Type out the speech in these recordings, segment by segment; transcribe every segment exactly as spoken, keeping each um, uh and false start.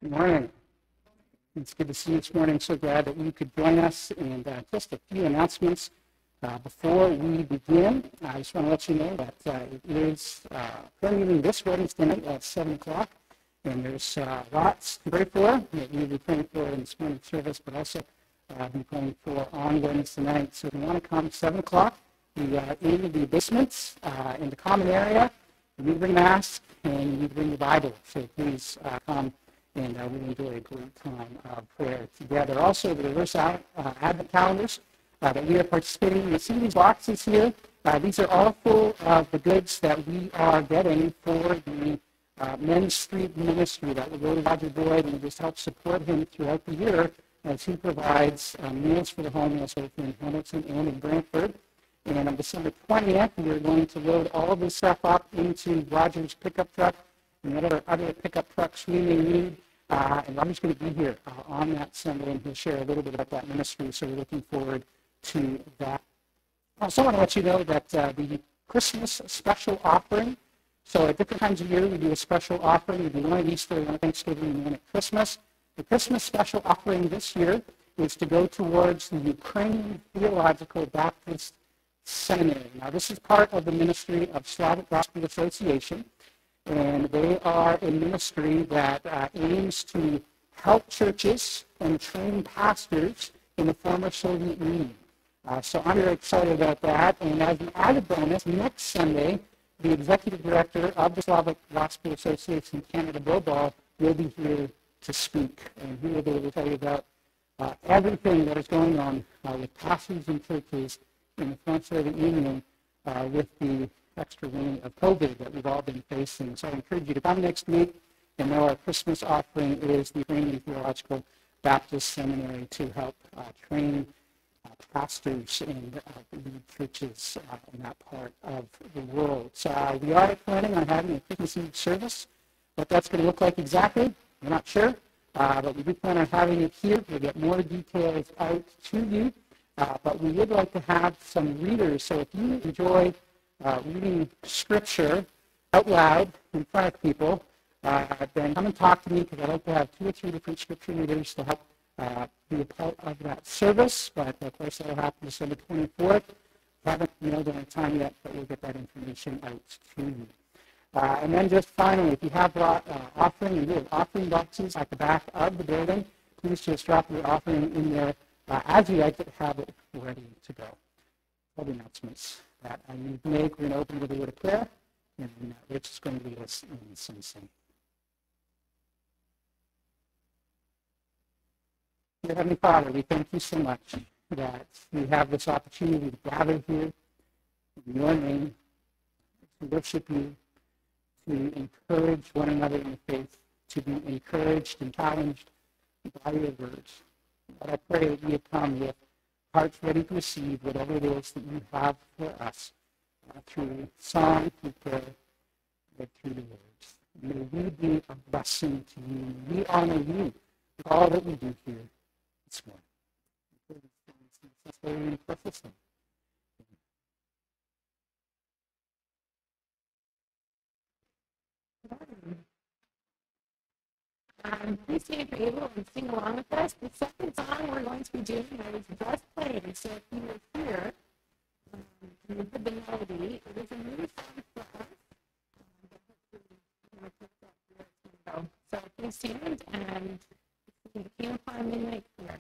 Good morning. It's good to see you this morning. So glad that you could join us. And uh, just a few announcements uh, before we begin. I just want to let you know that uh, it is uh, prayer meeting this Wednesday night at seven o'clock. And there's uh, lots to pray for that we'll be praying for in this morning service, but also uh, be praying for on Wednesday night. So if you want to come seven o'clock, we are in the basements uh, in the common area. You need to bring a mask and you need to bring your Bible. So please uh, come. And uh, we enjoy a great time of prayer together. Also, the reverse out, uh, Advent calendars uh, that we are participating in. You see these boxes here? Uh, these are all full of the goods that we are getting for the uh, Men's Street Ministry that will go to Roger Boyd and just help support him throughout the year as he provides uh, meals for the homeless both in Hamilton and in Brantford. And on December twentieth, we are going to load all of this stuff up into Roger's pickup truck and whatever other pickup trucks we may need. Uh, and Roger's going to be here uh, on that Sunday, and he'll share a little bit about that ministry, so we're looking forward to that. I also want to let you know that uh, the Christmas special offering, so at different times of year we do a special offering. We do one at Easter, one at Thanksgiving, and one at Christmas. The Christmas special offering this year is to go towards the Ukrainian Theological Baptist Seminary. Now, this is part of the ministry of Slavic Gospel Association. And they are a ministry that uh, aims to help churches and train pastors in the former Soviet Union. Uh, so I'm very excited about that. And as an added bonus, next Sunday, the executive director of the Slavic Gospel Association Canada, Bobal, will be here to speak. And he will be able to tell you about uh, everything that is going on uh, with pastors and churches in the former Soviet Union uh, with the extra reign of COVID that we've all been facing. So I encourage you to come next week. And now our Christmas offering is the Ukrainian Theological Baptist Seminary to help uh, train uh, pastors and uh, lead churches uh, in that part of the world. So uh, we are planning on having a Christmas Eve service. What that's going to look like exactly, we're not sure. Uh, but we do plan on having it here. We'll get more details out to you. Uh, but we would like to have some readers. So if you enjoy Uh, reading scripture out loud in front of people, uh, then come and talk to me, because I'd like to have two or three different scripture readers to help uh, be a part of that service. But of course, that will happen December twenty-fourth. We haven't nailed down a time yet, but we'll get that information out to you. Uh, and then just finally, if you have brought uh, offering, and we have offering boxes at the back of the building, please just drop your offering in there uh, as you exit, have it ready to go. All the announcements that I need to make. We're going to open with a word of prayer, and then uh, Rich is going to lead us in some singing. Dear Heavenly Father, we thank you so much that we have this opportunity to gather here in your name, to worship you, to encourage one another in the faith, to be encouraged and challenged by your words. But I pray that you come with hearts ready to receive whatever it is that you have for us uh, through song, through prayer, and through the words. May we be a blessing to you. We honor you with all that we do here this morning. That's very impressive. Um, please stand if you're able and sing along with us. The second song we're going to be doing is just playing. So if you were here um, and you heard the melody, it is a new song for us. Um, so please stand and it came upon midnight here.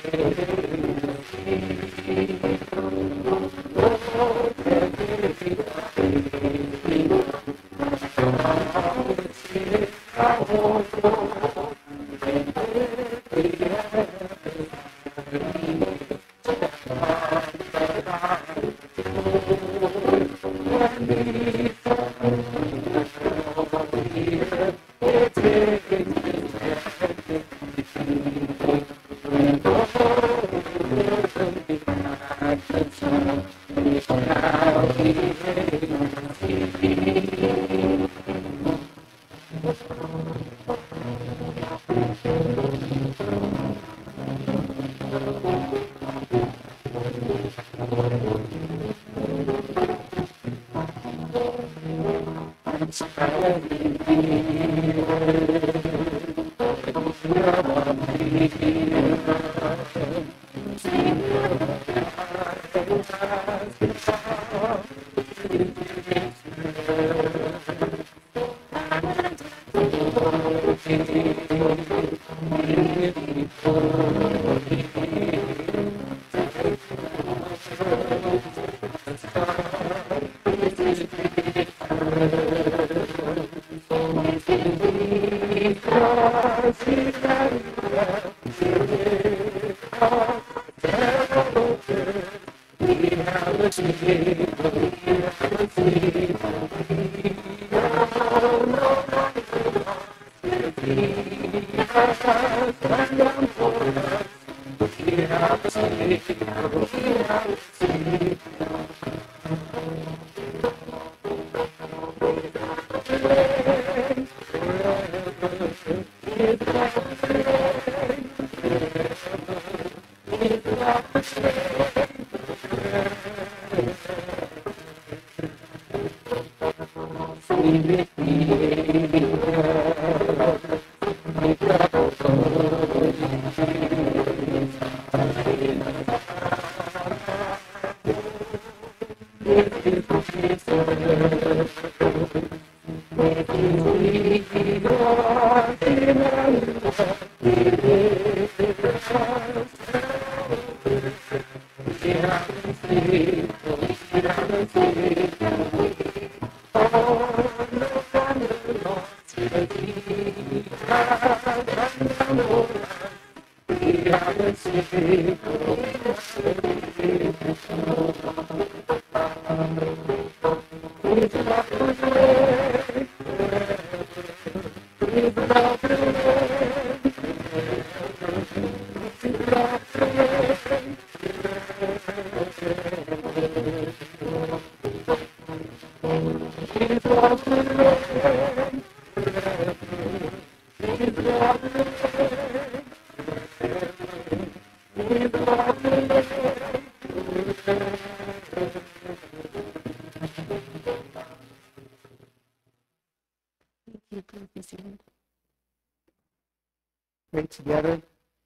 Great together.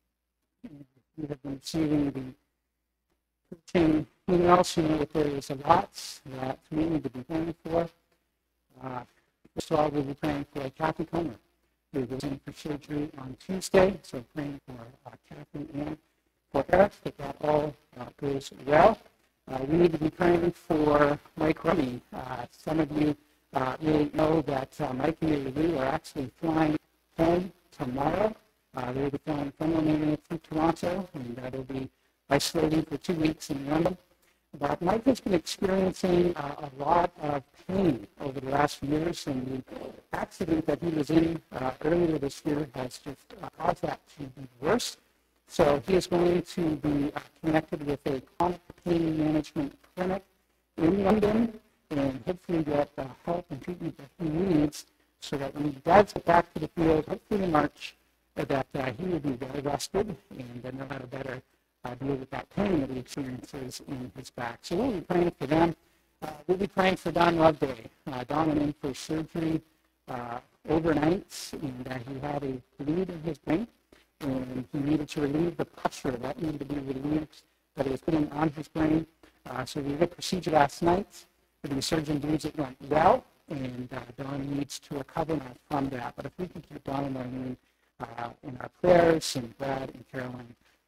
We have been receiving the preaching emails, you know that there is a lot that we need to be praying for. Uh, first of all, we'll be praying for Kathy Comer, who was in for surgery on Tuesday, so praying for uh, Kathy and for Eric, that that all uh, goes well. Uh, we need to be praying for Mike Rumney. Uh, some of you uh, really know that uh, Mike and Lou are actually flying home tomorrow. Uh, they'll be flying from Romania to Toronto, and uh, they'll be isolating for two weeks in London. But Mike has been experiencing uh, a lot of pain over the last few years, and the accident that he was in uh, earlier this year has just uh, caused that to be worse. So he is going to be uh, connected with a chronic pain management clinic in London, and hopefully get the help and treatment that he needs, so that when he does get back to the field, hopefully in March, that uh, he will be well rested and uh, know how to better uh, deal with that pain that he experiences in his back. So we'll be praying for them. Uh, we'll be praying for Don Loveday. Uh, Don went in for surgery uh, overnight, and uh, he had a bleed in his brain, and he needed to relieve the pressure that needed to be relieved that he was putting on his brain. Uh, so we did a procedure last night. The surgeon believes it went well, and uh, Don needs to recover now from that. But if we can keep Don in our, uh, in our prayers, and Brad and Caroline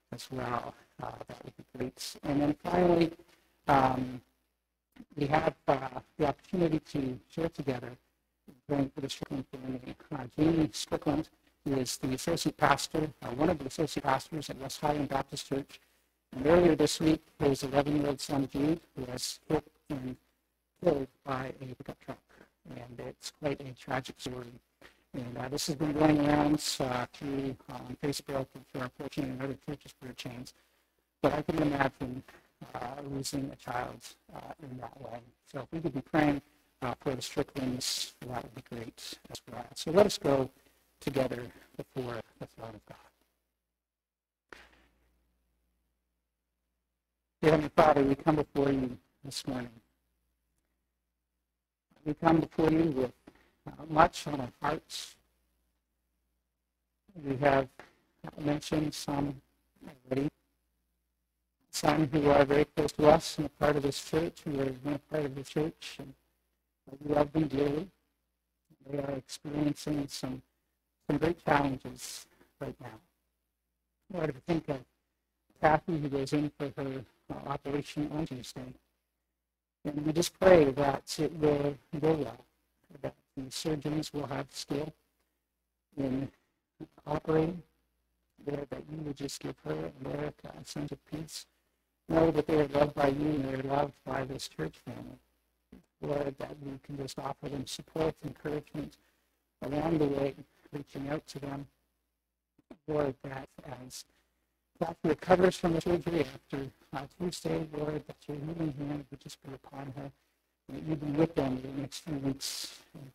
as well. Uh, that would be great. And then finally, um, we have uh, the opportunity to share together praying for the Strickland family. Uh, Jamie Strickland is the associate pastor, uh, one of the associate pastors at West Highland Baptist Church. And earlier this week, his eleven-year-old son, Jude, was hit and killed by a pickup truck. And it's quite a tragic story. And uh, this has been going around uh, through um, Facebook and through our portion and other churches for chains. But I can imagine uh, losing a child uh, in that way. So if we could be praying uh, for the Stricklands, that would be great as well. So let us go together before the throne of God. Dear Heavenly Father, we come before you this morning. We come before you with uh, much on our hearts. We have mentioned some already. Some who are very close to us and a part of this church, who are a part of the church, and we love them dearly. They are experiencing some, some great challenges right now. Lord, to think of Kathy, who goes in for her uh, operation on Tuesday. And we just pray that it will go well, that the surgeons will have skill in operating, Lord, that you would just give her and Erica a sense of peace. Know that they are loved by you and they are loved by this church family. Lord, that you can just offer them support, encouragement along the way, reaching out to them. Lord, that as Kathy recovers from the surgery after uh, Tuesday, Lord, that your healing hand would just be upon her, and that you be with them in the next few weeks.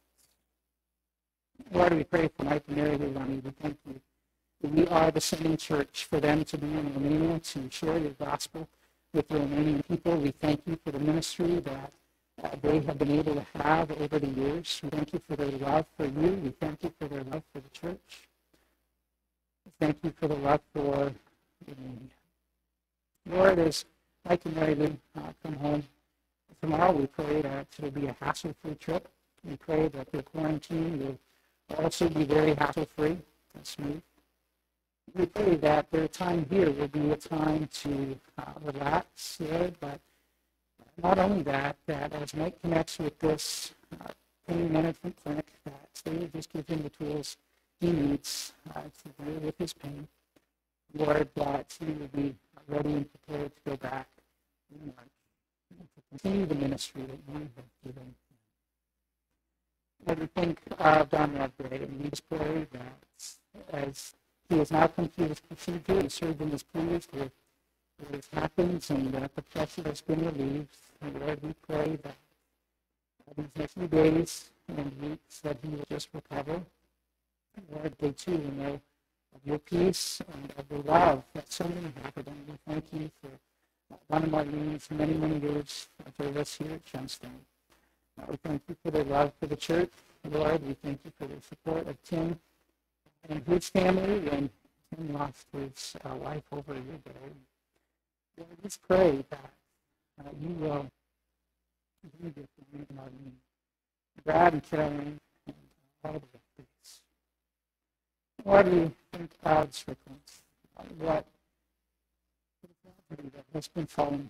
Lord, we pray for Mike and Mary Ronnie. We thank you that we are the sending church for them to be in Romania to share your gospel with the Romanian people. We thank you for the ministry that uh, they have been able to have over the years. We thank you for their love for you. We thank you for their love for the church. We thank you for the love for Romania. Lord, as Mike and Mary Lou uh, come home tomorrow, we pray that it will be a hassle-free trip. We pray that their quarantine will also be very hassle-free and smooth. We pray that their time here will be a time to uh, relax, Lord, but not only that, that as Mike connects with this uh, pain management clinic, that they will just give him the tools he needs uh, to deal with his pain. Lord, that he will be ready and prepared to go back in March and to continue the ministry that you have given him. Lord, we think of Don Rodgray, and we just pray that as he has now come through this procedure, the surgeon is pleased with what has happened and that the pressure has been relieved. And Lord, we pray that these next few days and weeks that he will just recover. Lord, they too will know of your peace and of the love that so many have for them. We thank you for one of Marlene's many, many years of us here at Shenstone. Uh, we thank you for their love for the church. Lord, we thank you for the support of Tim and his family when Tim lost his uh, wife over a year ago. Lord, we just pray that uh, you will be with them and Marlene, Brad and Caroline, and all the things. Lord, we think of Strickland, uh, what that has been falling.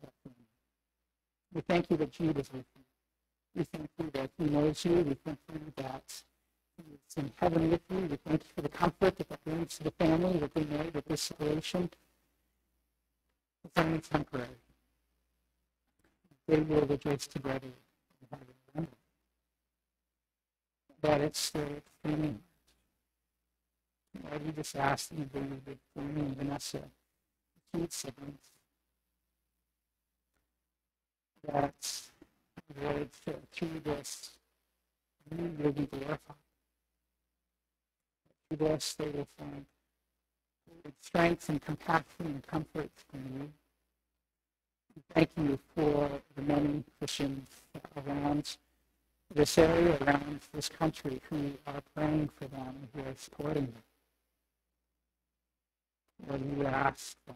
We thank you that Jude is with you. We thank you that he knows you. We thank you that he is in heaven with you. We thank you for the comfort that that brings to the family, that they know that this situation is only temporary. They will rejoice together in heaven. That it's their family. Lord, we just ask that you bring the family and Vanessa, the two siblings, that Lord, through this, you will be glorified. Through this, they will find strength and compassion and comfort from you. Thank you for the many Christians around this area, around this country, who are praying for them, who are supporting them. Lord, we ask that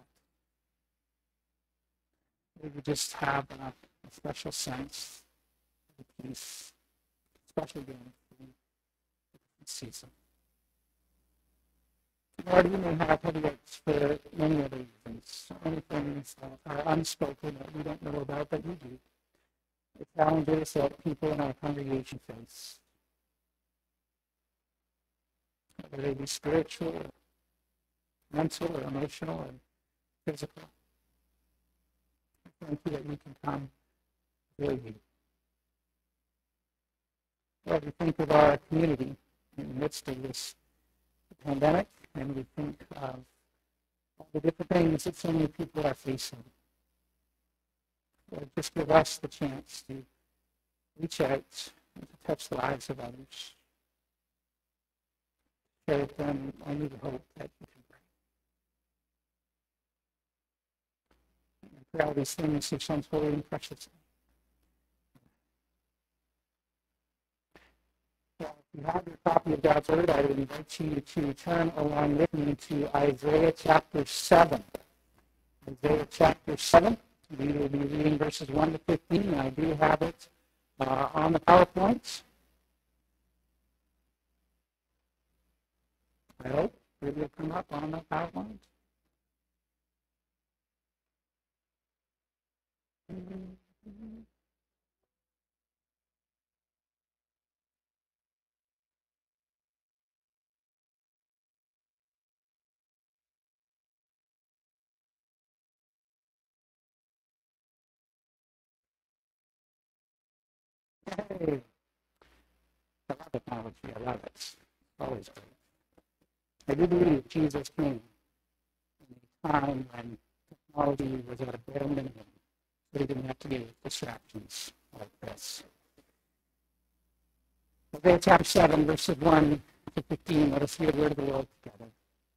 we would just have a, a special sense of peace, especially during the season. Lord, we may have headaches for many other reasons, so many things that are unspoken that we don't know about, but you do. The challenges that people in our congregation face, whether they be spiritual, or mental, or emotional, or physical. I thank you that we can come before you. Lord, we think of our community in the midst of this pandemic, and we think of all the different things that so many people are facing. Lord, just give us the chance to reach out and to touch the lives of others. Share with them only the hope that you can bring. And for all these things, your Son's holy and precious. Well, if you have your copy of God's Word, I would invite you to turn along with me to Isaiah chapter seven. Isaiah chapter seven. We will be reading verses one to fifteen. I do have it uh, on the PowerPoint. I hope it will come up on the PowerPoint. Hey, I love technology. I love it. It's always great. I do believe Jesus came in a time when technology was at a bare minimum, so he didn't have to deal with distractions like this. Isaiah chapter seven, verses one to fifteen, let us hear the word of the Lord together.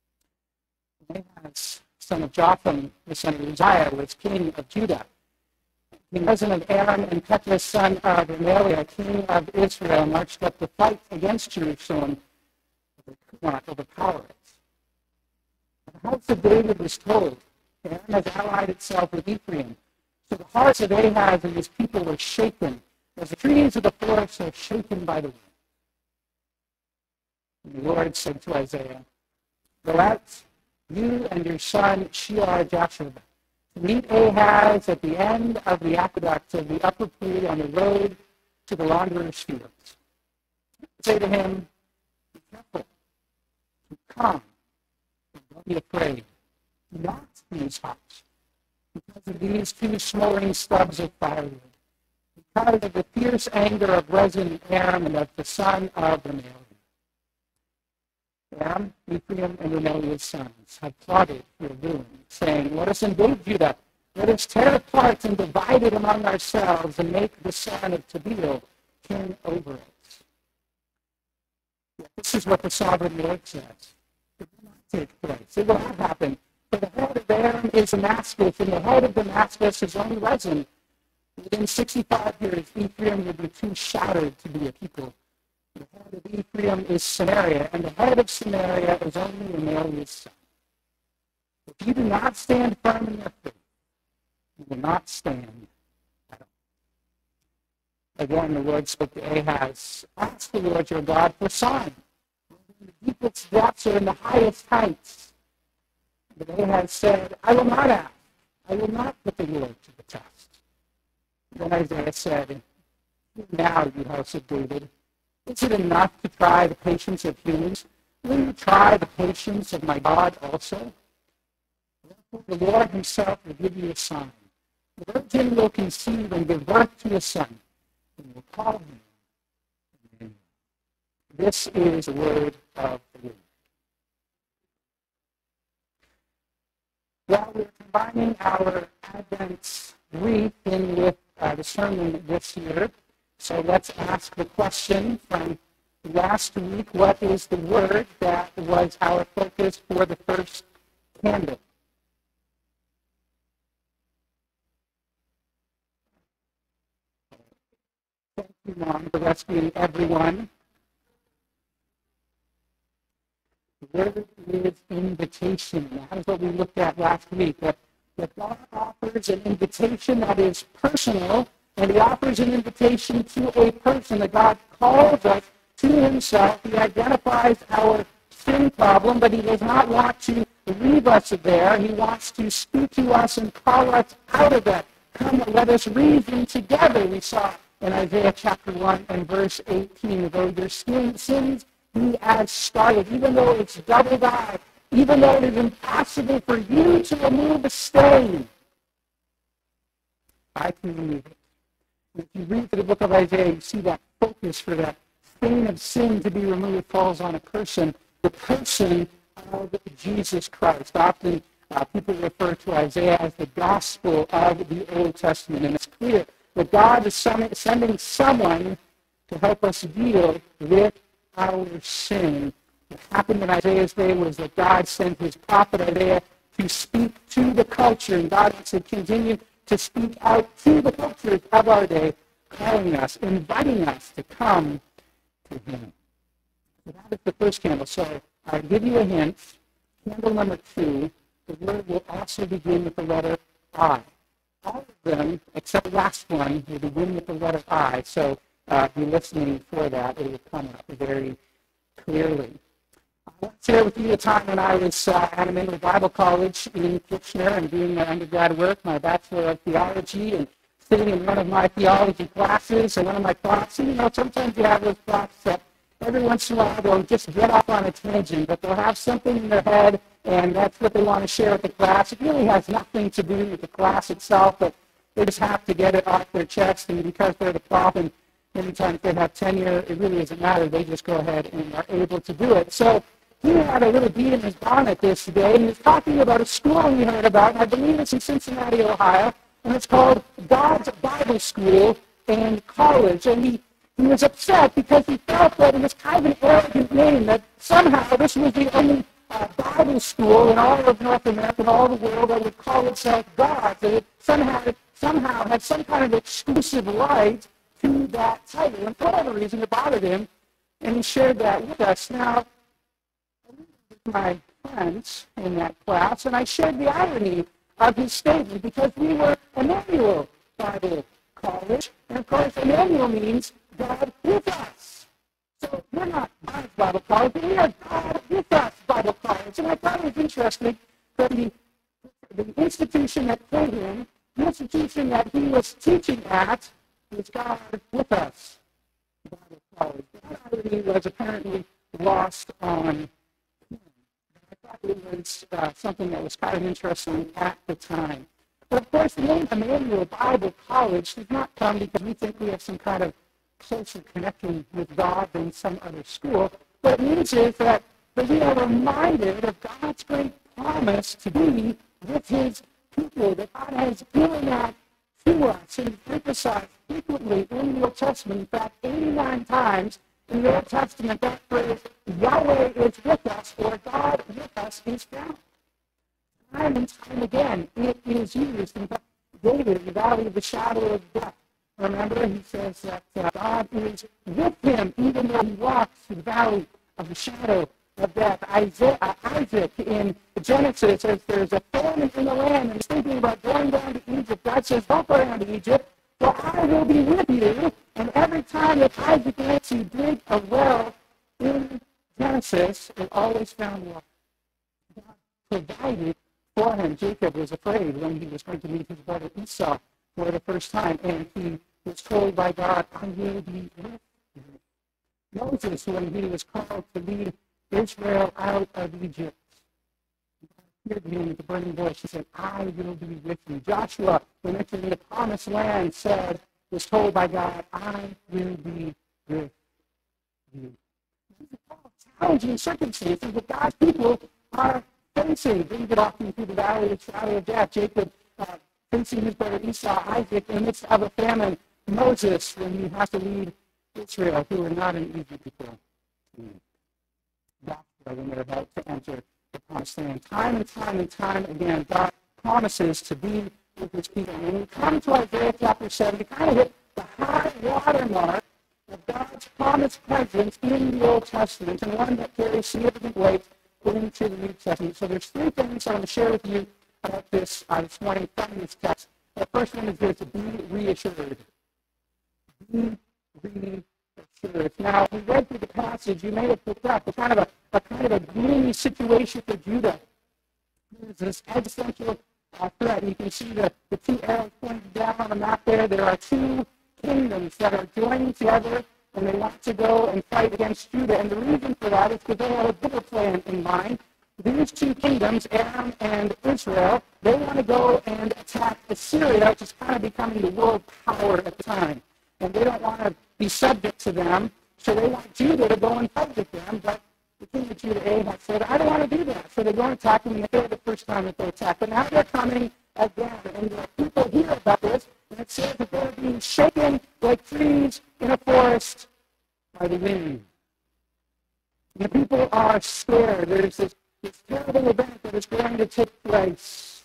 Ahaz, son of Jotham, the son of Uzziah, was king of Judah. The cousin of Aram and Pekah, son of Remaliah, king of Israel, marched up to fight against Jerusalem, but they could not overpower it. The house of David was told, Aram has allied itself with Ephraim. So the hearts of Ahaz and his people were shaken, as the trees of the forest are shaken by the wind. And the Lord said to Isaiah, go out, you and your son Shear-Jashub, to meet Ahaz at the end of the aqueduct of the upper pool on the road to the launderer's fields. Say to him, be careful, come, and don't be afraid. Do not be hot because of these two smoldering stubs of firewood, because of the fierce anger of Rezin Aram and of the son of Remaliah. Aram, Ephraim, and Remaliah's sons have plotted your ruin, saying, let us invade Judah, let us tear apart and divide it among ourselves, and make the son of Tabeel king over it. Yet this is what the sovereign Lord says. It will not take place. It will not happen. For the head of Aram is Damascus, and the head of Damascus is only Rezin. Within sixty-five years, Ephraim will be too shattered to be a people. The head of Ephraim is Samaria, and the head of Samaria is only Remaliah's son. If you do not stand firm in your faith, you will not stand at all. Again, the Lord spoke to Ahaz, ask the Lord your God for sign. In the deepest depths or in the highest heights. But Ahaz said, I will not ask. I will not put the Lord to the test. Then Isaiah said, now, you house of David, is it enough to try the patience of humans? Will you try the patience of my God also? Therefore, the Lord himself will give you a sign. The virgin will conceive and give birth to a son, and will call him Immanuel. This is the word of the Lord. Well, we're combining our Advent wreath in with uh, the sermon this year. So let's ask the question from last week, what is the word that was our focus for the first candle? Thank you, Mom, for rescuing everyone. The word is invitation. That is what we looked at last week, that, that God offers an invitation that is personal. And he offers an invitation to a person that God calls us to himself. He identifies our sin problem, but he does not want to leave us there. He wants to speak to us and call us out of that. Come, let us reason together, we saw in Isaiah chapter one and verse eighteen. Though your sins be as scarlet, even though it's double-dyed, even though it is impossible for you to remove the stain, I can remove it. If you read through the book of Isaiah, you see that focus for that stain of sin to be removed falls on a person, the person of Jesus Christ. Often uh, people refer to Isaiah as the gospel of the Old Testament, and it's clear that God is sending someone to help us deal with our sin. What happened in Isaiah's day was that God sent his prophet Isaiah to speak to the culture, and God wants to continue to speak out to the cultures of our day, calling us, inviting us to come to him. So that is the first candle. So I'll give you a hint. Candle number two, the word will also begin with the letter I. All of them, except the last one, will begin with the letter I. So uh, be listening for that. It will come up very clearly. I want to share with you a time when I was uh, at Immanuel Bible College in Kitchener and doing my undergrad work, my Bachelor of Theology, and sitting in one of my theology classes and one of my classes. You know, sometimes you have those classes that every once in a while they'll just get off on a tangent, but they'll have something in their head, and that's what they want to share with the class. It really has nothing to do with the class itself, but they just have to get it off their chest, and because they're the prof, and many times they have tenure, it really doesn't matter. They just go ahead and are able to do it. So he had a little bee in his bonnet this day, and he was talking about a school we heard about, and I believe it's in Cincinnati, Ohio, and it's called God's Bible School and College. And he, he was upset because he felt that it was kind of an arrogant name, that somehow this was the only uh, Bible school in all of North America and all the world that would call itself God's. That it somehow, somehow had some kind of exclusive right to that title. And for whatever reason, it bothered him, and he shared that with us. Now, my friends in that class, and I shared the irony of his statement because we were Immanuel Bible College, and of course Immanuel means God with us. So we're not God's Bible College, but we are God with us Bible College. And I thought it was interesting that the, the institution that paid him, the institution that he was teaching at, was God with us Bible College. That irony was apparently lost on it was uh, something that was kind of interesting at the time. But of course, the name Immanuel Bible College did not come because we think we have some kind of closer connection with God than some other school. What it means is that, that we are reminded of God's great promise to be with his people, that God has given that to us and emphasized frequently in the Old Testament. In fact, eighty-nine times in the Old Testament, that phrase, Yahweh is with us, or God with us, is found. Time and time again, it is used. In fact, David, in the valley of the shadow of death, remember, he says that uh, God is with him, even though he walks through the valley of the shadow of death. Isaiah, uh, Isaac, in Genesis, says there's a famine in the land, and he's thinking about going down to Egypt. God says, don't go down to Egypt, for I will be with you. And every time that Isaac went to dig a well in Genesis, it always found water. God provided for him. Jacob was afraid when he was going to meet his brother Esau for the first time, and he was told by God, I will be with you. Moses, when he was called to lead Israel out of Egypt, God appeared to him with the burning bush. He said, I will be with you. Joshua, when entering the promised land, said, was told by God, I will be with you. These are all challenging circumstances that God's people are facing. David walking through the valley of the shadow of death. Jacob uh, facing his brother Esau, Isaac, in the midst of a famine. Moses, when he has to lead Israel, who are not an easy people. Joshua, when they're about to enter the promised land. Time and time and time again, God promises to be with his people. And when we come to Isaiah chapter seven, we kind of hit the high water mark of God's promised presence in the Old Testament, and one that carries significant weight into the New Testament. So there's three things I want to share with you about this uh, this morning from this text. The first one is this: be reassured. Be reassured. church. Now, we read through the passage, you may have picked up, a kind of a, a kind of a gloomy situation for Judah. There's this existential uh, threat. You can see the, the two arrows pointed down on the map there. There are two kingdoms that are joining together, and they want to go and fight against Judah. And the reason for that is because they have a bigger plan in mind. These two kingdoms, Aram and Israel, they want to go and attack Assyria, which is kind of becoming the world power at the time. And they don't want to be subject to them, so they want Judah to go and fight with them. But the king of Judah, Ahab, said, I don't want to do that. So they go and attack them, and they failed the first time that they attacked. But now they're coming again. And the people hear about this, and it says that they're being shaken like trees in a forest by the wind. And the people are scared. There's this, this terrible event that is going to take place.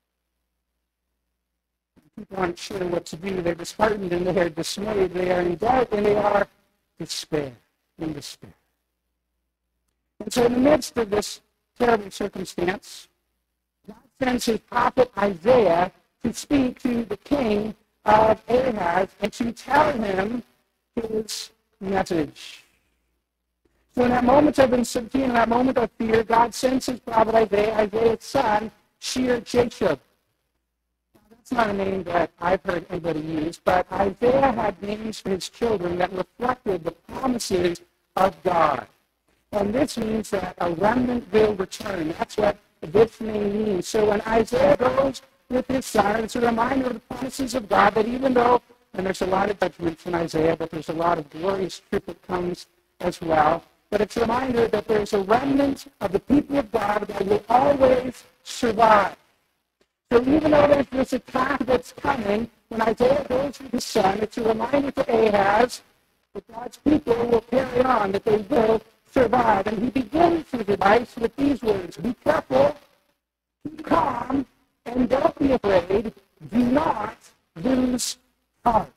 People aren't sure what to do. They're disheartened and they are dismayed. They are in doubt and they are despair, in despair. And so in the midst of this terrible circumstance, God sends his prophet Isaiah to speak to the king of Ahaz and to tell him his message. So in that moment of uncertainty, in that moment of fear, God sends his prophet Isaiah, Isaiah's son, Shear-Jashub. That's not a name that I've heard anybody use, but Isaiah had names for his children that reflected the promises of God. And this means that a remnant will return. That's what this name means. So when Isaiah goes with his son, it's a reminder of the promises of God that even though, and there's a lot of judgments in Isaiah, but there's a lot of glorious truth that comes as well, but it's a reminder that there's a remnant of the people of God that will always survive. So even though there's this attack that's coming, when Isaiah goes with his son, it's a reminder to Ahaz that God's people will carry on, that they will survive. And he begins his advice with these words: be careful, keep calm, and don't be afraid. Do not lose heart.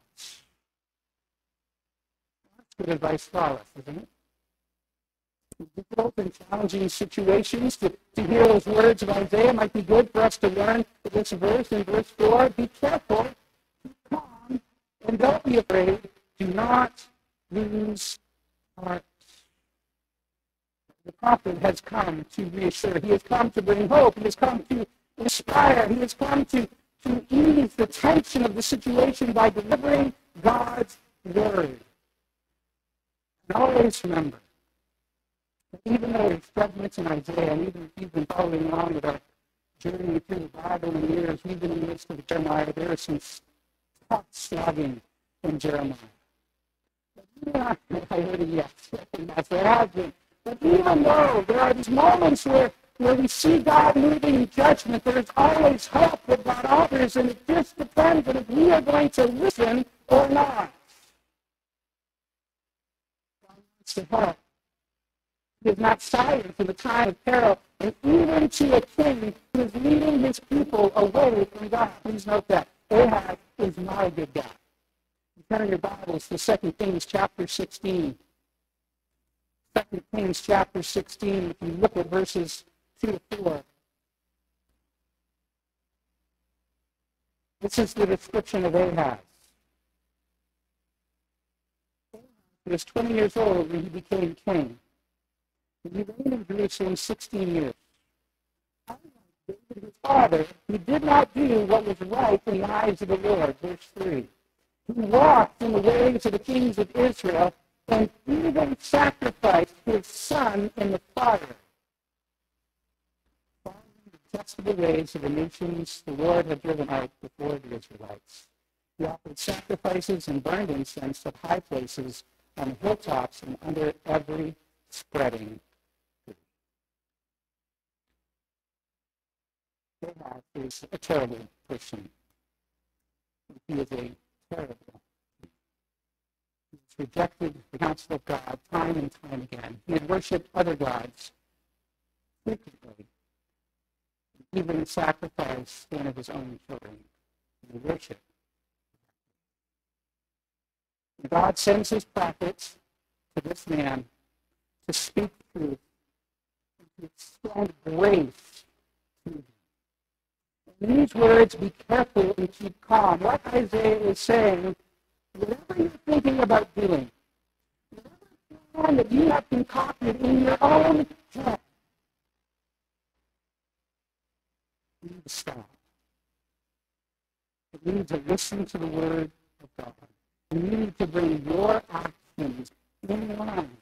That's good advice for us, isn't it? Difficult and challenging situations, to, to hear those words of Isaiah might be good for us to learn this verse in verse four. Be careful, keep calm, and don't be afraid. Do not lose heart. The prophet has come to reassure. He has come to bring hope. He has come to inspire. He has come to, to ease the tension of the situation by delivering God's word. And always remember, even though there's judgments in Isaiah, and even if you've been following along with our journey through the Bible in years, we've been in the midst of Jeremiah, there is some tough slogging in Jeremiah. But yeah, I heard a yes. Yes, there has been. But even though there are these moments where, where we see God moving in judgment, there's always hope that God offers, and it just depends on if we are going to listen or not. God wants to help. He is not silent in the time of peril, and even to a king who is leading his people away from God. Please note that Ahab is not a good guy. You turn your Bibles to Second Kings chapter sixteen. Second Kings chapter sixteen, if you look at verses two to four. This is the description of Ahaz. He was twenty years old when he became king. He reigned in Jerusalem sixteen years. David, his father, he did not do what was right in the eyes of the Lord. Verse three. He walked in the ways of the kings of Israel and even sacrificed his son in the fire. Following the detestable ways of the nations the Lord had driven out before the Israelites. He offered sacrifices and burned incense at high places, on hilltops, and under every spreading tree. Ahab is a terrible person. He is a terrible person. He's rejected the counsel of God time and time again. He had worshipped other gods frequently, even sacrificed one of his own children in worship. God sends his prophets to this man to speak truth, to extend grace to him. In these words, be careful and keep calm. What Isaiah is saying, whatever you're thinking about doing, plan that you have concocted in your own head. You need to stop. You need to listen to the word of God. You need to bring your actions in line.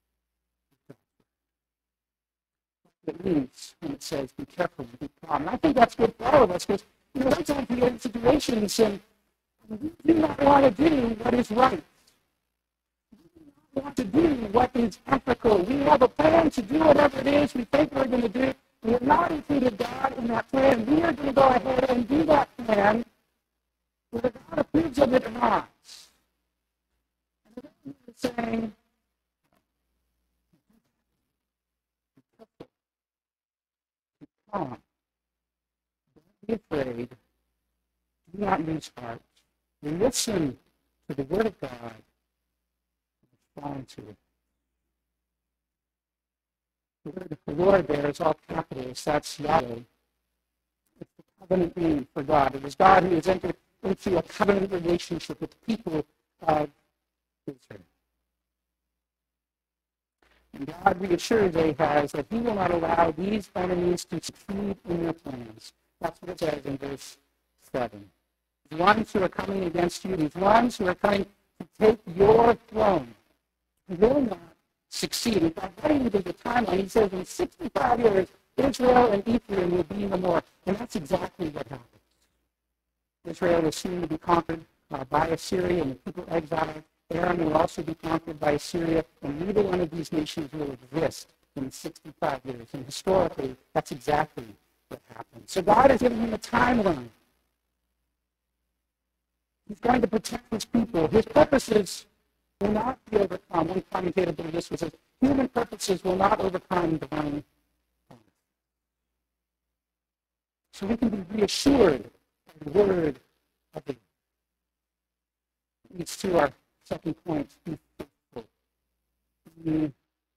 It means when it says, be careful, be calm. And I think that's good for all of us because, you know, sometimes we get in situations and we do not want to do what is right. We want to do what is ethical. We have a plan to do whatever it is we think we're going to do. We have not included God in that plan. We are going to go ahead and do that plan whether God approves of it or not. And it's saying, calm. Don't be afraid. Do not lose heart. Listen to the word of God and respond to it. The word the Lord there is all capitals. That's Yahweh. It's the covenant name for God. It is God who has entered into a covenant relationship with the people of Israel. And God reassures Ahaz that he will not allow these enemies to succeed in their plans. That's what it says in verse seven. These ones who are coming against you, these ones who are coming to take your throne, will not succeed. In fact, right into the timeline, he says in sixty-five years, Israel and Ephraim will be no more. And that's exactly what happens. Israel is soon to be conquered uh, by Assyria, and the people exiled. Aram will also be conquered by Assyria, and neither one of these nations will exist in sixty-five years. And historically, that's exactly what happened. So God is giving him a timeline. He's going to protect his people. His purposes will not be overcome. One commentator believed this was that human purposes will not overcome divine promise. So we can be reassured by the word of the Lord. Leads to our second point, be faithful. Be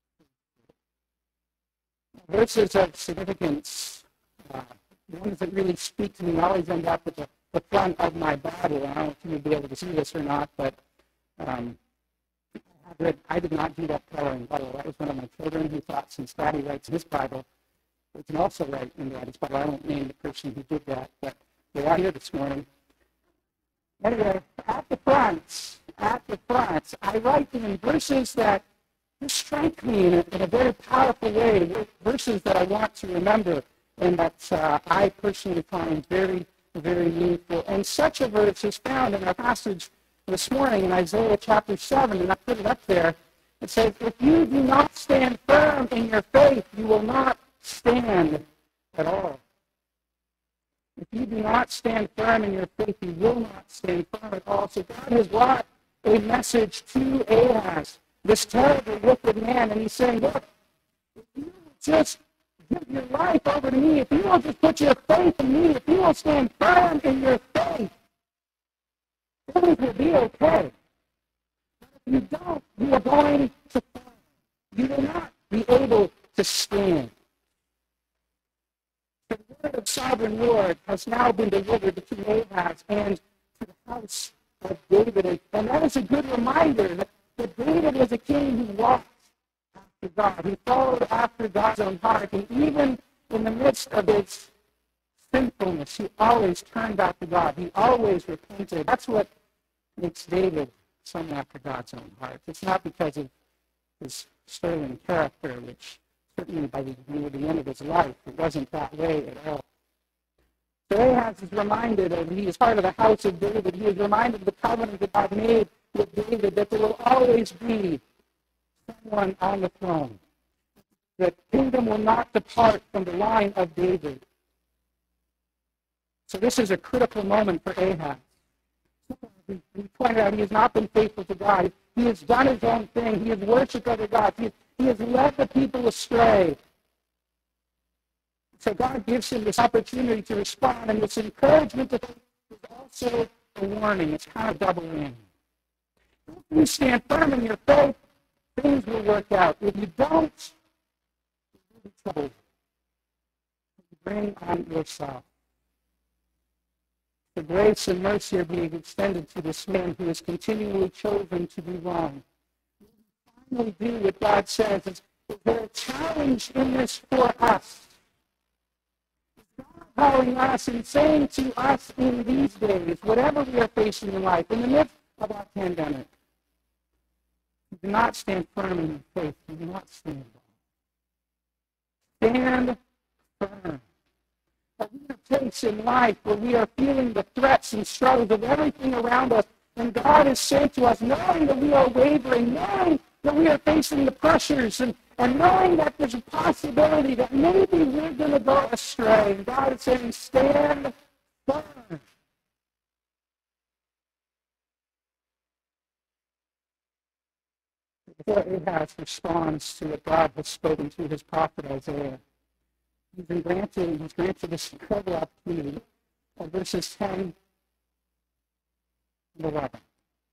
verses of significance, uh, ones that really speak to me, always end up at the, the front of my Bible. I don't know if you'll be able to see this or not, but um, I, read, I did not do that coloring Bible. That was one of my children who thought since Daddy writes in his Bible, we can also write in Daddy's Bible. I won't name the person who did that, but they are here this morning. Anyway, at the front, at the front, I write them in verses that strike me in a, in a very powerful way, verses that I want to remember and that uh, I personally find very, very meaningful. And such a verse is found in our passage this morning in Isaiah chapter seven, and I put it up there. It says, if you do not stand firm in your faith, you will not stand at all. If you do not stand firm in your faith, you will not stand firm at all. So God has brought a message to Ahaz, this terrible, wicked man, and he's saying, look, if you will just give your life over to me, if you will just put your faith in me, if you will stand firm in your faith, things will be okay. But if you don't, you are going to fall. You will not be able to stand. The word of sovereign Lord has now been delivered to Ahaz and to the house of David. And that is a good reminder that, that David was a king who walked after God. He followed after God's own heart. And even in the midst of his sinfulness, he always turned back to God. He always repented. That's what makes David someone after God's own heart. It's not because of his sterling character, which certainly by the, near the end of his life, it wasn't that way at all. So Ahaz is reminded, and he is part of the house of David, he is reminded of the covenant that God made with David, that there will always be someone on the throne. The kingdom will not depart from the line of David. So this is a critical moment for Ahaz. We pointed out he has not been faithful to God. He has done his own thing. He has worshipped other gods. He, he has led the people astray. So God gives him this opportunity to respond, and this encouragement to him is also a warning. It's kind of double in. If you stand firm in your faith, things will work out. If you don't, you'll be troubled. You bring on yourself. The grace and mercy are being extended to this man who is continually chosen to do wrong. we do what God says. Is, is there a challenge in this for us? Is God calling us and saying to us in these days, whatever we are facing in life, in the midst of our pandemic, do not stand firm in your faith. Do not stand firm. Stand firm. We are facing life where we are feeling the threats and struggles of everything around us. And God is saying to us, knowing that we are wavering, knowing that we are facing the pressures, and, and knowing that there's a possibility that maybe we're going to go astray. And God is saying, stand firm. Before Ahaz responds to what God has spoken to his prophet Isaiah, he's been granted, he's granted this incredible opportunity of verses ten and eleven.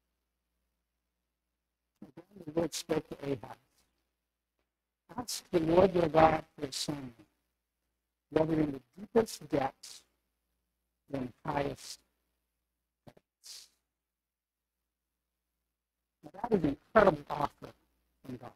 Again, the Lord spoke to Ahaz. Ask the Lord your God for a sign, whether in the deepest depths or in the highest heights. Now, that is an incredible offer from God.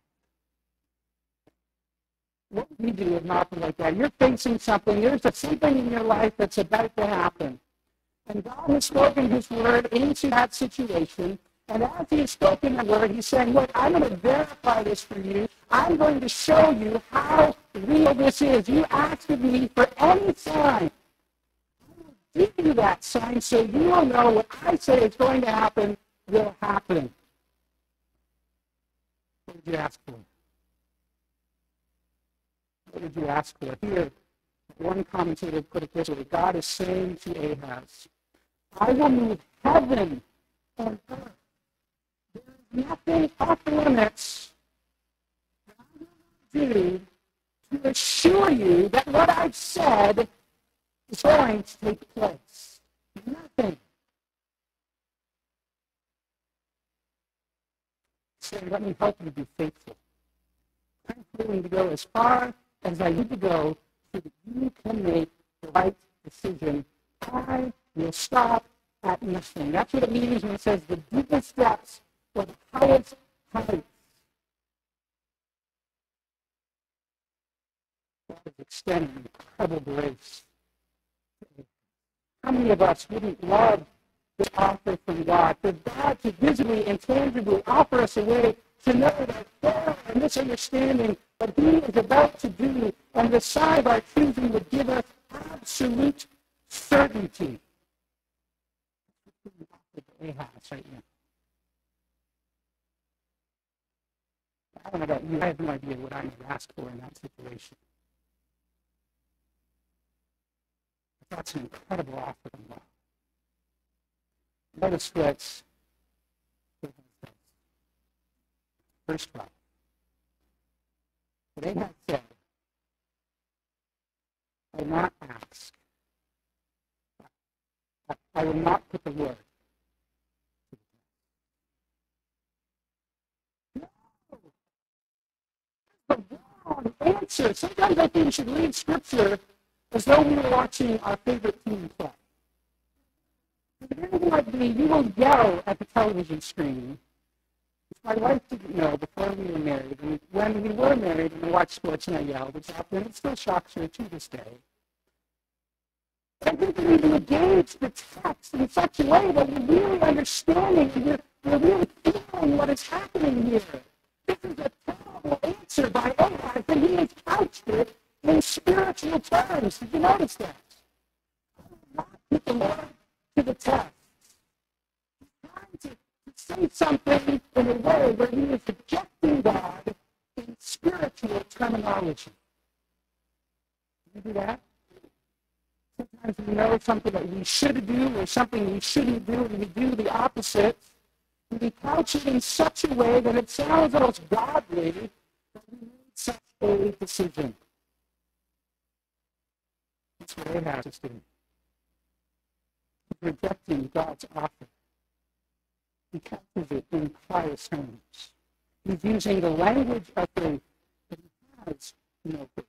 What do we do with an offer like that? You're facing something. There's something in your life that's about to happen. And God has spoken his word into that situation. And as he has spoken the word, he's saying, look, I'm going to verify this for you. I'm going to show you how real this is. You asked of me for any sign. I will give you that sign so you will know what I say is going to happen will happen. What did you ask for? What did you ask for? Here, one commentator put it this way: God is saying to Ahaz, I will move heaven and earth. There is nothing off limits that I will do to assure you that what I've said is going to take place. Nothing. Say, let me help you be faithful. I'm willing to go as far as I need to go so that you can make the right decision. I will stop at nothing. That's what it means when it says the deepest depths or the highest heights. God is extending incredible grace. How many of us wouldn't love the offer from God? For God to visibly and tangibly offer us a way to know that there are misunderstanding what he is about to do, and the sign of our choosing would give us absolute certainty. Ahaz right now. I don't know about you. I have no idea what I would ask for in that situation. But that's an incredible offer from God. Notice what verse twelve. But Ahaz said, I will not ask. I will not put the word. No. The wrong answer. Sometimes I think we should read Scripture as though we were watching our favorite team play. If you're anything like me, you will yell at the television screen. My wife didn't know before we were married, and when we were married and we watched sports and I yelled, it's often, it still shocks her to this day. I think we need to engage the text in such a way that you're really understanding and you're, you're really feeling what is happening here. This is a terrible answer by Ahaz, and he has couched it in spiritual terms. Did you notice that? I will not put the Lord to the test. He's trying to say something in a way where he is rejecting God in spiritual terminology. Can you do that? Sometimes we know something that we should do or something we shouldn't do, and we do the opposite. And we couch it in such a way that it sounds almost godly that we need such a decision. That's what Ahaz is doing. He's rejecting God's offer. He couches it in pious terms. He's using the language of faith, but he has no faith.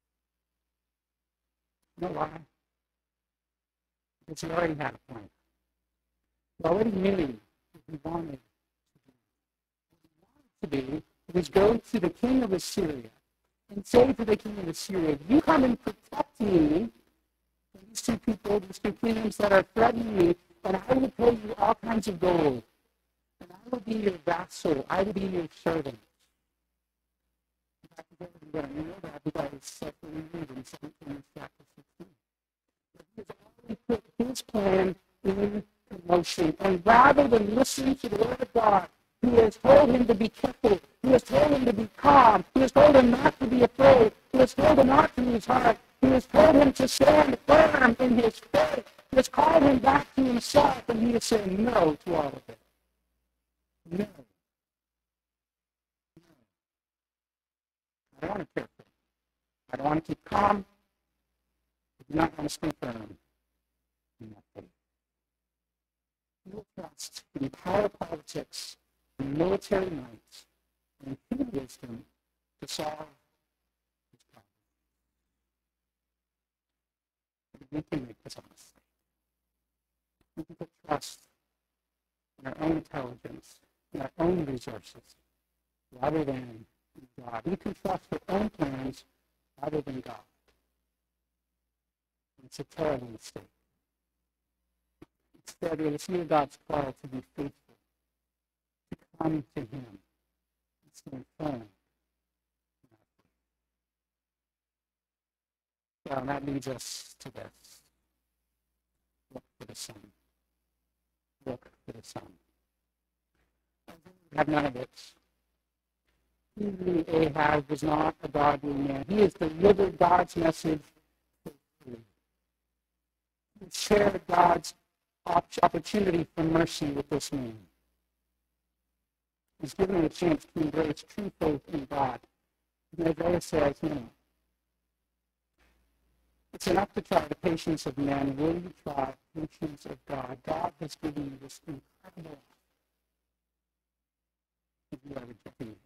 You know why? Because he already had a plan. He already knew what he wanted to do. What he wanted to do It was go to the king of Assyria and say to the king of Assyria, you come and protect me from these two people, these two kingdoms that are threatening me, and I will pay you all kinds of gold. And I will be your vassal. I will be your servant. We're going to know that because uh, we read in Second Kings chapter sixteen. He has already put his plan in motion. And rather than listen to the word of God, he has told him to be careful. He has told him to be calm. He has told him not to be afraid. He has told him not to lose heart. He has told him to stand firm in his faith. He has called him back to himself, and he is saying no to all of it. No. I don't want to care for it. I don't want to keep calm. I do not want to stay firm in that faith. He will trust in power politics, in military might, and human wisdom to solve his problem. We can make this a mistake. We can put trust in our own intelligence, in our own resources, rather than God. We can trust our own plans rather than God. It's a terrible mistake. Instead, it is here God's call to be faithful, to come to Him, and stand firm. Well, and that leads us to this. Look for the Son. Look for the Son. We have none of it. He knew Ahaz was not a godly man. He has delivered God's message faithfully. He shared God's opportunity for mercy with this man. He's given him a chance to embrace true faith in God. And Isaiah says, no. It's enough to try the patience of men. Will you try the patience of God? God has given you this incredible offer. If you are rejecting it.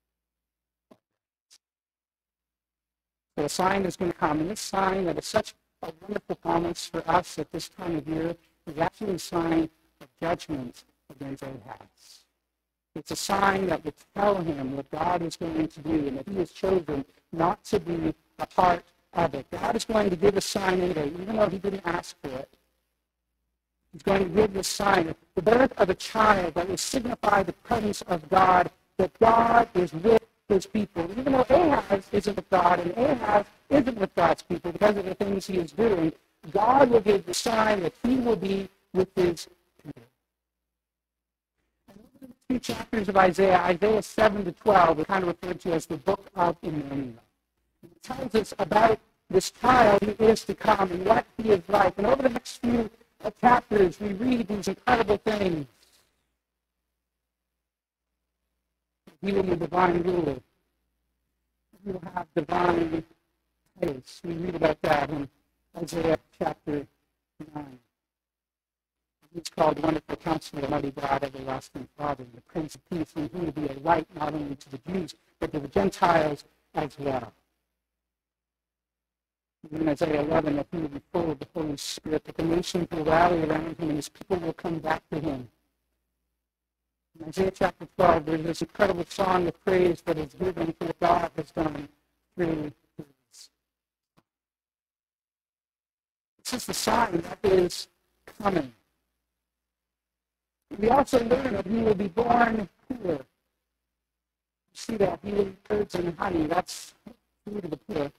So a sign is going to come, and this sign that is such a wonderful promise for us at this time of year is actually a sign of judgment against Ahaz. It's a sign that will tell him what God is going to do and that he has chosen not to be a part of it. God is going to give a sign anyway, even though he didn't ask for it. He's going to give this sign, the birth of a child that will signify the presence of God, that God is with his people. Even though Ahaz isn't with God and Ahaz isn't with God's people because of the things he is doing, God will give the sign that he will be with his people. And two chapters of Isaiah, Isaiah seven to twelve, are kind of referred to as the book of Immanuel. It tells us about this child who is to come and what he is like. And over the next few chapters, we read these incredible things. He will be divine ruler. He will have divine taste. We read about that in Isaiah chapter nine. He's called Wonderful Counselor, Mighty God, Everlasting Father, the Prince of Peace, and he will be a light not only to the Jews, but to the Gentiles as well. In Isaiah eleven, that he will be full of the Holy Spirit, that the nations will rally around him, and his people will come back to him. In Isaiah chapter twelve, there's this incredible song of praise that is given for what God has done through his. This is the sign that is coming. We also learn that he will be born poor. You see that? He will eat curds and honey. That's food of the poor.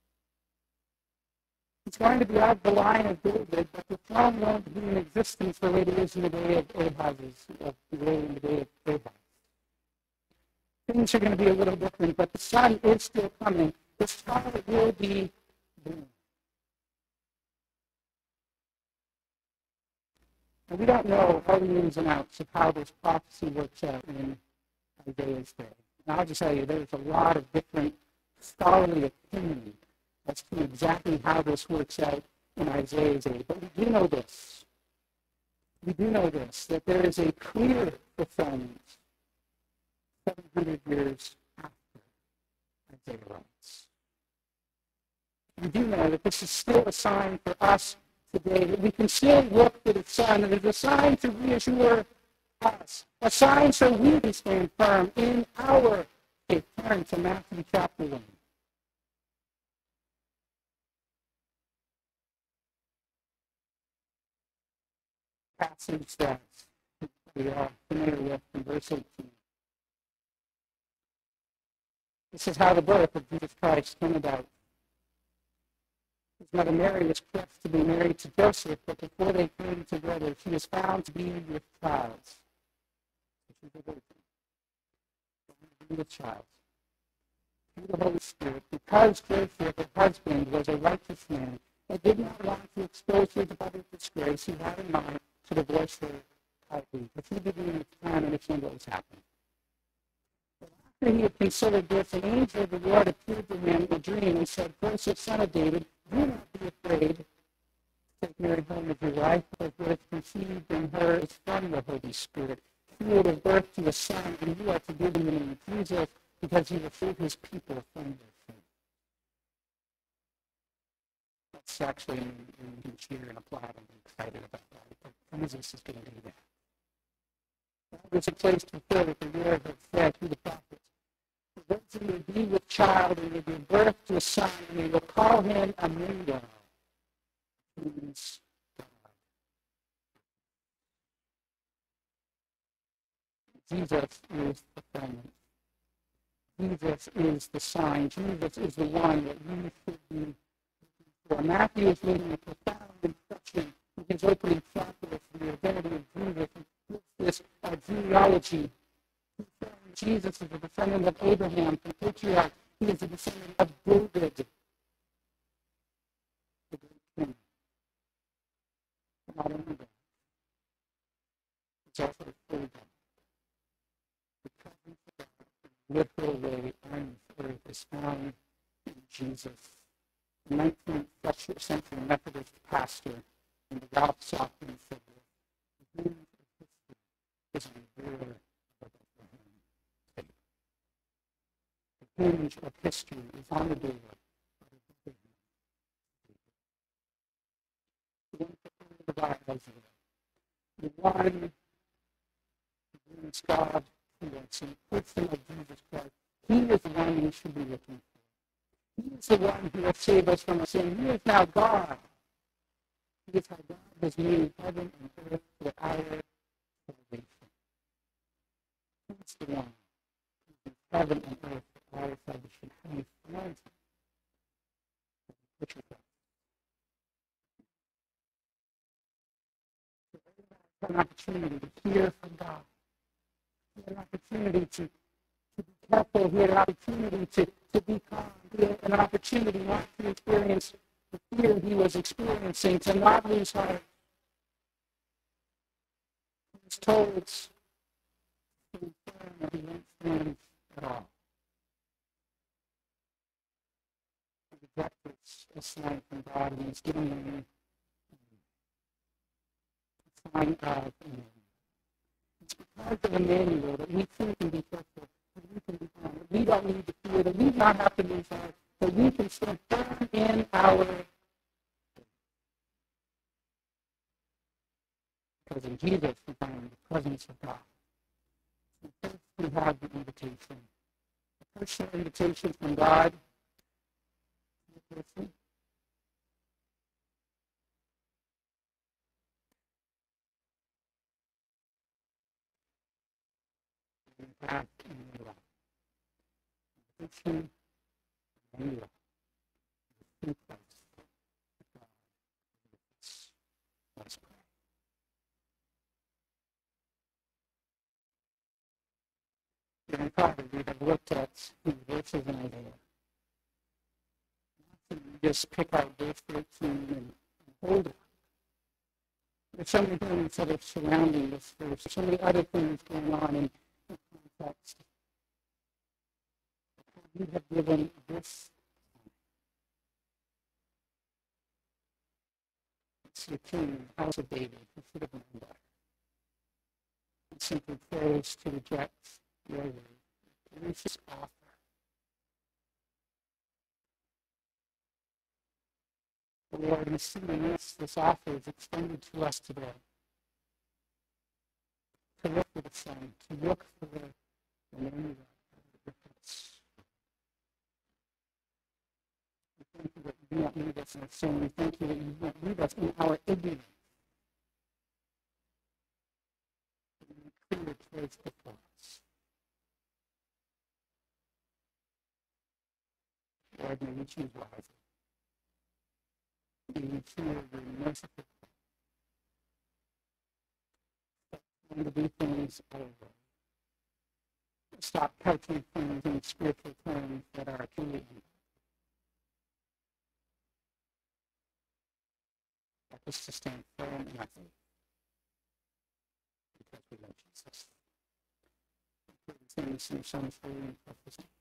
It's going to be out of the line of David, but the throne won't be in existence the way it is in the day of Ahaz's, the way in the day of Ahaz. Things are going to be a little different, but the Son is still coming. The child will be born. And we don't know all the ins and outs of how this prophecy works out in Isaiah's day. And I'll just tell you, there's a lot of different scholarly opinions as to exactly how this works out in Isaiah's day. But we do know this. We do know this, that there is a clear fulfillment seven hundred years after Isaiah writes. We do know that this is still a sign for us today, that we can still look to the Son, and it is a sign to reassure us, a sign so we can stand firm in our Okay, turn to Matthew chapter one. Passage that we are familiar with in verse eighteen. This is how the birth of Jesus Christ came about. His mother Mary was quick to be married to Joseph, but before they came together, she was found to be with child. She was a virgin. With child. Through the Holy Spirit, because Joseph, her husband, was a righteous man, and did not want to expose her to public disgrace, he had in mind to divorce her tightly, but he didn't understand what was happening. After he had considered this, an angel of the Lord appeared to him in a dream and said, Joseph, son of David, do not be afraid to take Mary home as your wife, because what is conceived in her is from the Holy Spirit. He will give birth to a son, and you are to give him the name Jesus, because he will save his people from their sin. That's actually in, in cheer and applaud. I'm excited about that. But Jesus is going to do that. There's a place to fulfill what the Lord has said through the prophets. The virgin will be with child, and will give birth to a son, and they will call him Immanuel, who means God. Jesus is the fulfillment. Jesus is the sign. Jesus is the one that we should be for. Matthew is making a profound instruction in his opening chapter for the identity of Jesus. He gives this uh, genealogy. Jesus is the descendant of Abraham, from patriarch. He is the descendant of David, the great king. Not only that, it's also the full God. The presence of God, the literal way on this earth, is found in Jesus. The nineteenth century Methodist pastor in the Ralph Sockman said this: the hinge of history is the revealer of Bethlehem. The hinge of history is on the door of Bethlehem. The one fulfilling the God of Israel. The one who brings God to us in the person of Jesus Christ. He is the one we should be looking for. He is the one who will save us from our sin. He is now God. He is how God has made heaven and earth for our salvation. He is the one who made heaven and earth for our salvation. He is anointed. Which is an opportunity to hear from God. An opportunity to, to be careful. He had an opportunity to, to be calm. He had an opportunity not to experience the fear he was experiencing, to not lose heart. He was told to confirm that he won't stand at all. He rejected a sign from God, and he's giving him a sign of um, it's because of Immanuel that we too can be careful, that we can be calm, that we don't need to fear, that we do not have to lose heart, that we can stand firm in our faith. Because in Jesus we find the presence of God. And first we have the invitation, the personal invitation from God to the person. We have Immanuel. Invitation, Immanuel. In Christ, God with us. Let's pray. Dear Father, we have looked at the verses in Isaiah. Just pick out verse thirteen and hold it. There's so many things that are surrounding this verse. So many other things going on in the context. You have given this. It's the king, house of David, who should have known better. And simply chose to reject your word. Gracious offer. Lord, we see in this, this offer is extended to us today. To look for the Son, to look for the, the name of God. We thank you that you do not leave us in our sin. We thank you that you do not leave us in our ignorance. But you make clear choice before us. Lord, may we choose wisely. May we choose your merciful and to do things our way. Stop couching things in spiritual terms that are truly help us to stand firm in our faith because we love Jesus. We pray this in your Son's holy and precious name.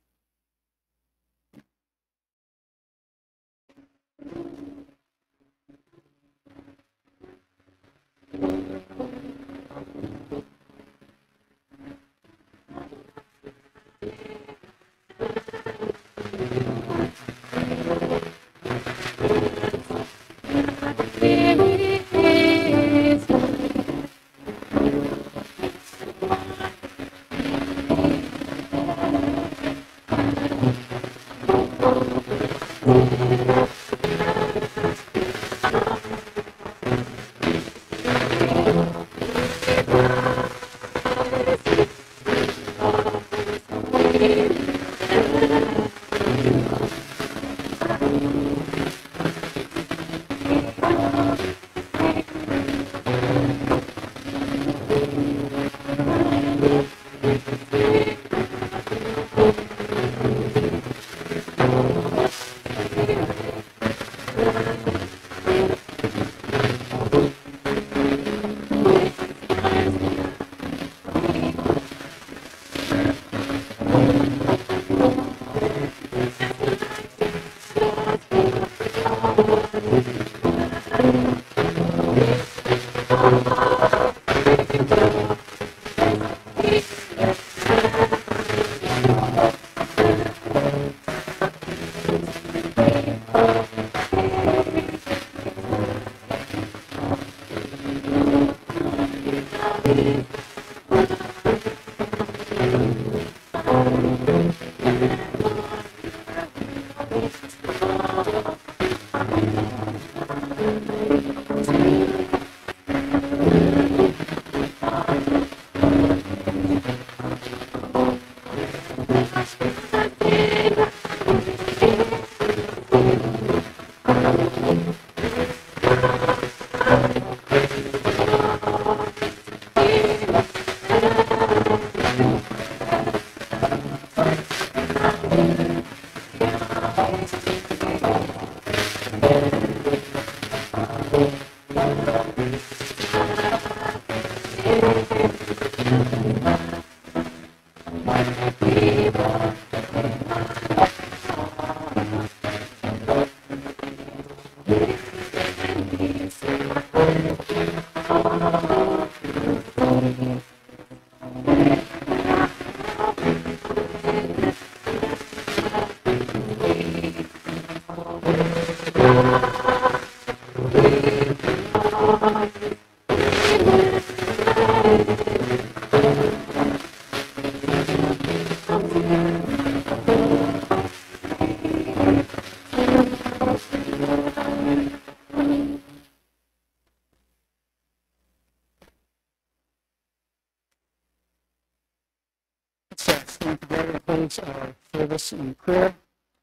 Our service in prayer.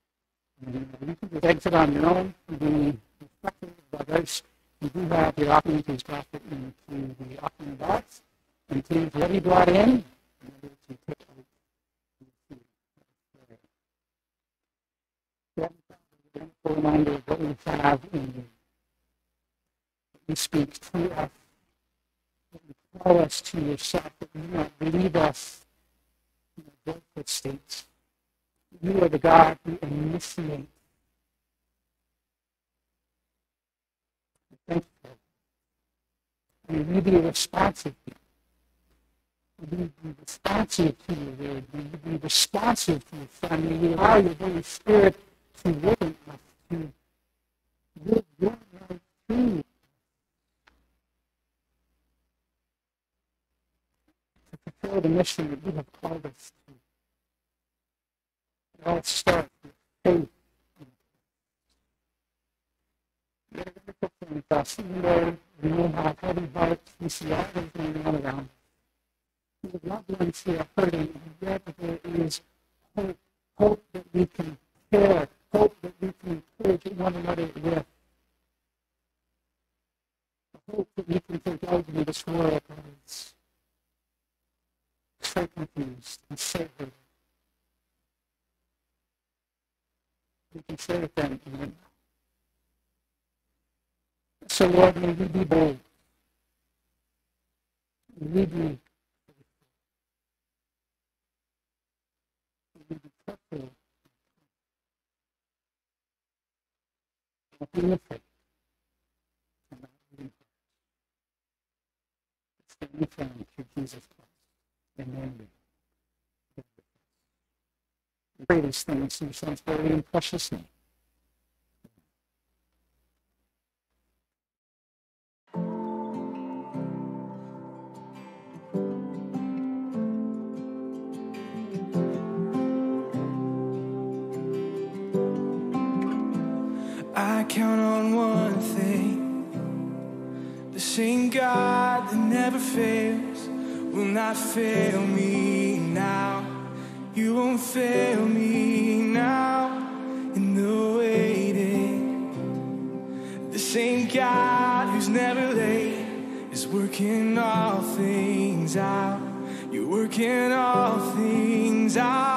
And you can just exit on your own. Be respectful of others. You do have your offering. Please drop it into the offering box. And please, whatever you brought in, remember to take out. A reminder of what we have in you. You speak to us. You call us to yourself. That you do not leave us in a delicate state. You are the God who initiates. Thank you. And we be responsive. May we be responsive to your word. May we be responsive to your Son. May you allow your Holy Spirit to work in us, to live your life through us, to fulfill the mission that you have called us to. It all starts with faith. The wonderful thing with us, even though we may have heavy hearts, we see all things going on around us. We loved ones who are hurting, and yet there is hope, hope that we can care, hope that we can encourage one another with. Hope that we can take out into this world that is so confused and so hurting. We can say with them, Immanuel. So Lord, may we be bold. May we be May we be careful. Not being afraid. And not being It's the only thing through Jesus Christ. Amen. We pray these things in your Son's holy and precious name. I count on one thing, the same God that never fails will not fail me now. You won't fail me now in the waiting. The same God who's never late is working all things out. You're working all things out.